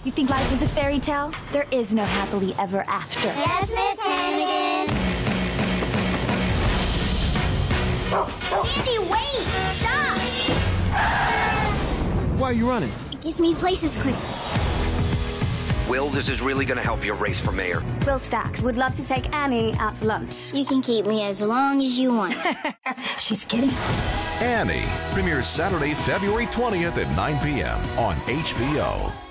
You think life is a fairy tale? There is no happily ever after. Yes, Miss Hannigan. Sandy, wait! Stop! Why are you running? It gives me places quick. Will, this is really going to help your race for mayor. Will Stacks would love to take Annie out for lunch. You can keep me as long as you want. She's kidding. Annie premieres Saturday, February 20th at 9 p.m. on HBO.